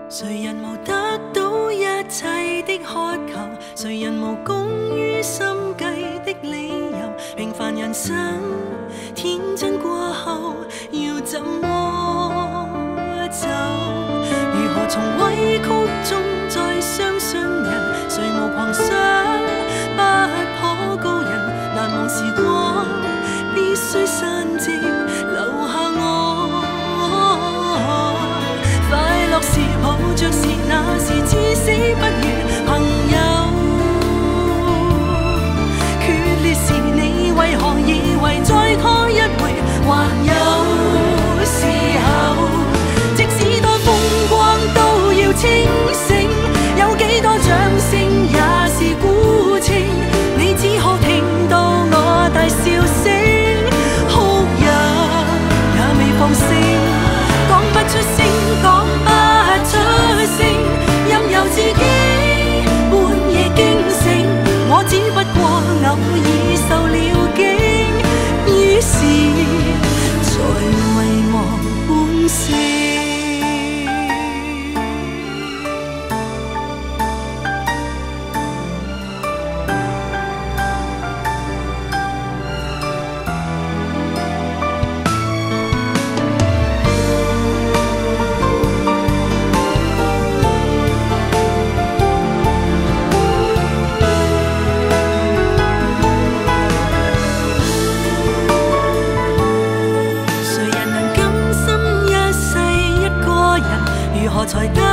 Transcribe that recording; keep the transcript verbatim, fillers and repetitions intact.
谁人无得到一切的渴求？谁人无功于心计的理由？平凡人生天真过后，要怎么走？如何从委曲中再相信人？谁无狂想不可告人？难忘时光必须散尽，留下我。快乐时抱着时，那时至死不渝朋友。决裂时，你为何以为再拖一回还有时候？即使多風光都要清醒，有幾多掌聲也是孤清。你只可聽到我大笑聲，哭泣也未放聲，講不出聲，講不出聲，任由自己半夜驚醒。我只不過偶爾受了驚，於是才遺忘本性。才得